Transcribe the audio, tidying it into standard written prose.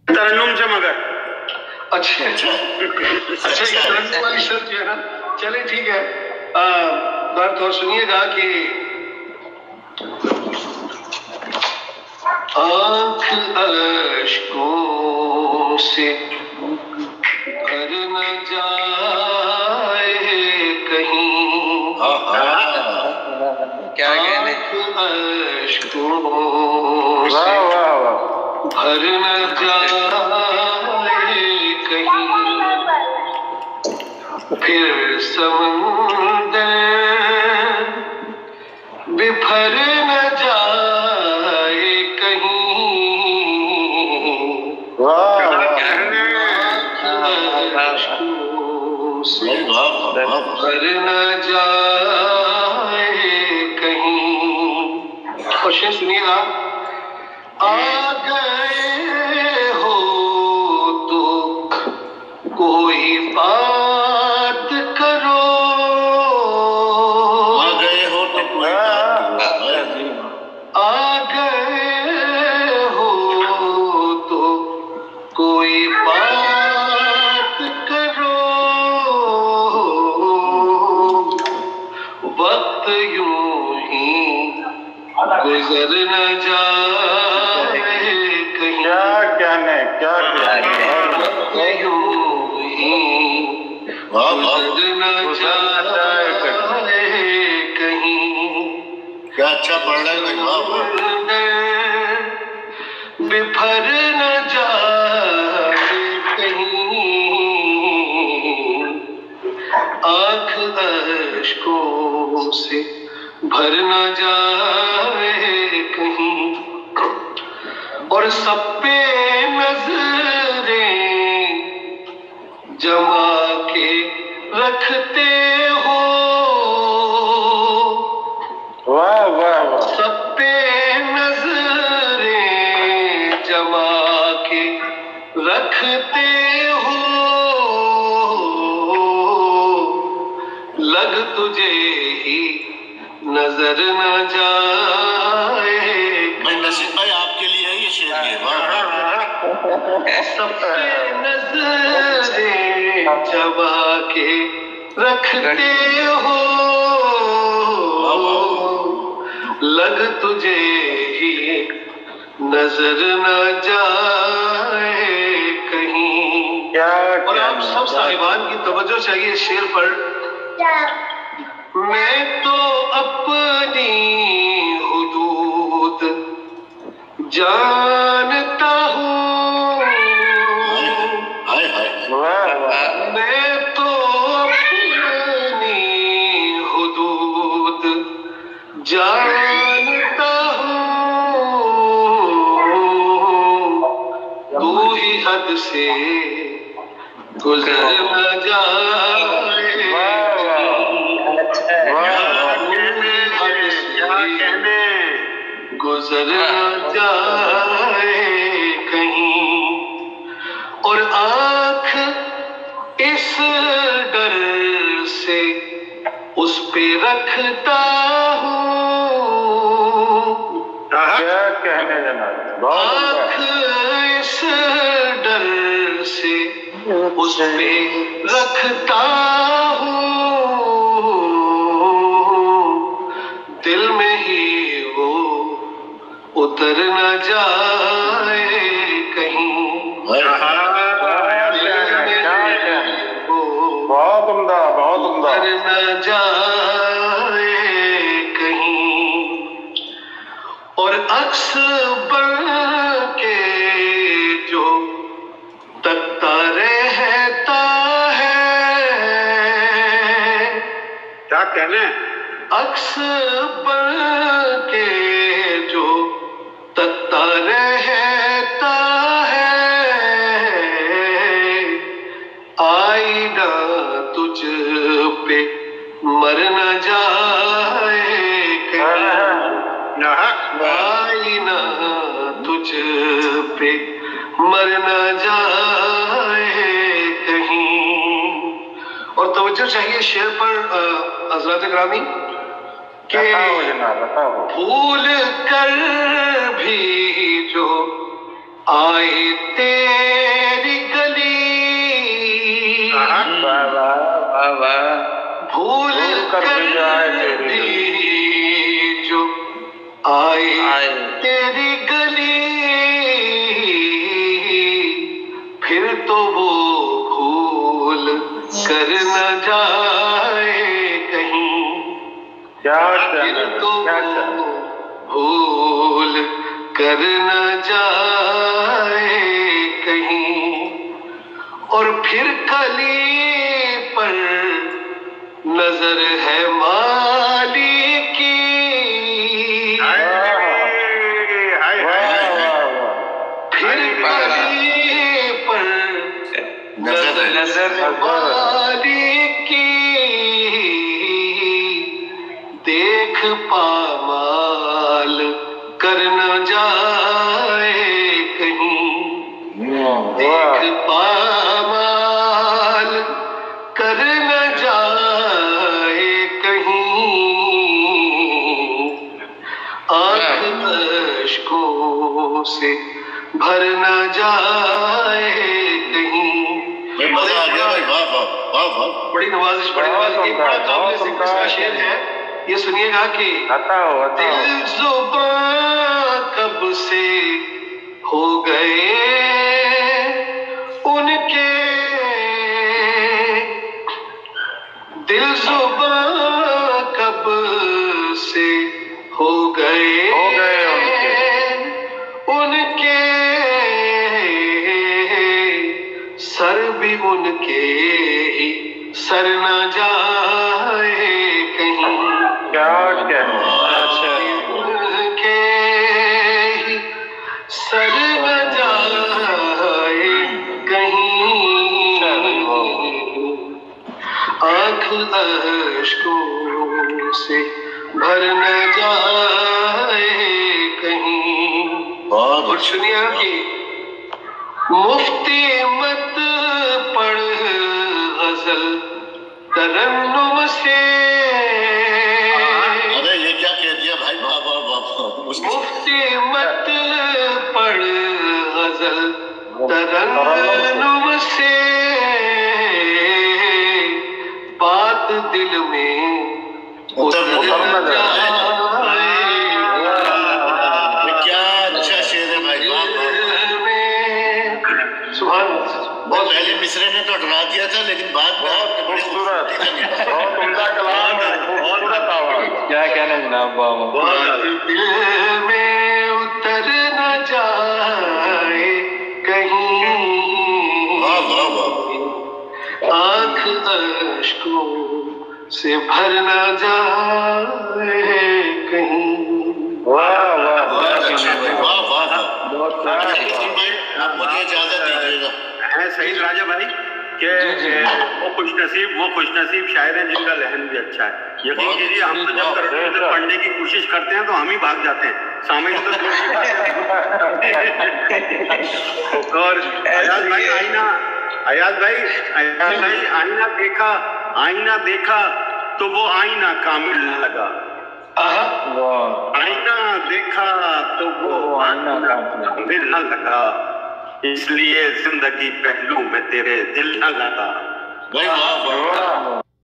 ترنم سے مگر اچھا اچھا یہ ترنم والی شرط جو ہے نا، چلے ٹھیک ہے، بات اور سنیے گا کہ آنکھ اشکوں سے بھر نہ جائے کہیں، کیا کہنے، اشکوں سے بھر نہ جائے کہیں، پھر سمندر بفر نہ جائے کہیں، اشکوں سے بھر نہ جائے کہیں۔ اور شعر سنیے گا، آ گئے ہو تو کوئی بات کرو، آ گئے ہو تو کوئی آ گئے ہو تو کوئی بات کرو، وقت یوں ہی گزر نہ جائے کہیں، وقت یوں ہی گزر نہ جائے کہیں، کیا اچھا پڑھ رہے ہیں بفر نہ جائے کہیں، آنکھ اشکوں سے بھر نہ جائے کہیں، اور سب پہ نظریں جما کے رکھتے ہو، سب پہ نظریں جما کے رکھتے ہو، لگ تجھے ہی نظر نہ جائے، میں نصیب بھائی آپ کے لیے یہ شعر ہے، سب پہ نظریں جما کے رکھتے ہو، لگ تجھے ہی نظر نہ جائے کہیں۔ اور آپ سب صاحبان کی توجہ چاہیے اس شعر پر، میں تو اپنی حدود جانتا ہوں، میں تو اپنی حدود جانتا ہوں، تو ہی حد سے گزر نہ جائے، گزر نہ جائے کہیں، اور آنکھ اس ڈر سے اس پہ رکھتا ہوں، آنکھ اس ڈر سے اس پہ رکھتا ہوں، دل میں ہی وہ اتر نہ جائے کہیں، بہت عمدہ اتر نہ جائے کہیں، اور عکس بن کے جو تکتا رہتا ہے، کیا کہنے، عکس بن کے جو تکتا رہتا ہے، آئینہ تجھ پہ مر نہ جائے کہیں، آئینہ تجھ پہ مر نہ جائے کہیں۔ اور توجہ چاہیے شعر پر حضرات گرامی، کہ بھول کر بھی جو آئے تیری گلی بھول کر بھی جو آئے تیری گلی پھر تو وہ بھول کر نہ جائے کہیں پھر تو بھول کر نہ جائے کہیں اور پھر کلی پر نظر ہے مالی کی پھر کلی پر نظر مالی کی دیکھ پامال کر نہ جائے کہیں دیکھ پامال کر نہ جائے کہیں آنکھ اشکوں سے بھر نہ جائے کہیں مزہ آ گیا بھائی، واہ واہ واہ واہ، بڑی نوازش ایک بڑا قابل ذکر کا شعر ہے، یہ سنیے گا کہ دل زباں کب سے ہو گئے ان کے دل زباں کب سے ہو گئے ان کے سر بھی ان کے ہی سر نہ جائے کہیں ان کے ہی سر نہ جائے کہیں آنکھ اشکوں سے بھر نہ جائے کہیں اور سنیے کہ مفتی مت پڑھ غزل ترنم سے ارے یہ کیا کہہ دیا بھائی، واہ واہ واہ، مفتی مت پڑھ غزل ترنم سے بات دل میں اتر نہ جائے کیا اچھا شعر ہے بھائی، واہ واہ۔ سبحان بہت پہلے مصرے نے تو ڈرا دیا تھا، لیکن بعد میں آپ نے بڑی خوبصورتی سے نبھایا۔ کیا کہنا جناب، دل میں اتر نہ جائے کہیں واہ واہ واہ، آنکھ اشکوں سے بھر نہ جائے کہیں واہ واہ بہت اچھے بھائی، واہ واہ واہ۔ آپ مجھے اجازت دیجیے گا۔ ہے سعید راجہ بھائی کہ وہ خوش نصیب شاعر ہیں جن کا لہن بھی اچھا ہے۔ یقین کیجیے ہم تو جب پڑھنے کی کوشش کرتے ہیں تو ہم ہی بھاگ جاتے ہیں، سامعین تو دور کی بات ہے۔ اور ایاز بھائی آئینہ دیکھا تو وہ آئینہ کامل نہ لگا، آئینہ دیکھا تو وہ آئینہ کامل نہ لگا، اس لیے زندگی پہلو میں تیرے دل نہ لگا۔ بھائی واہ واہ،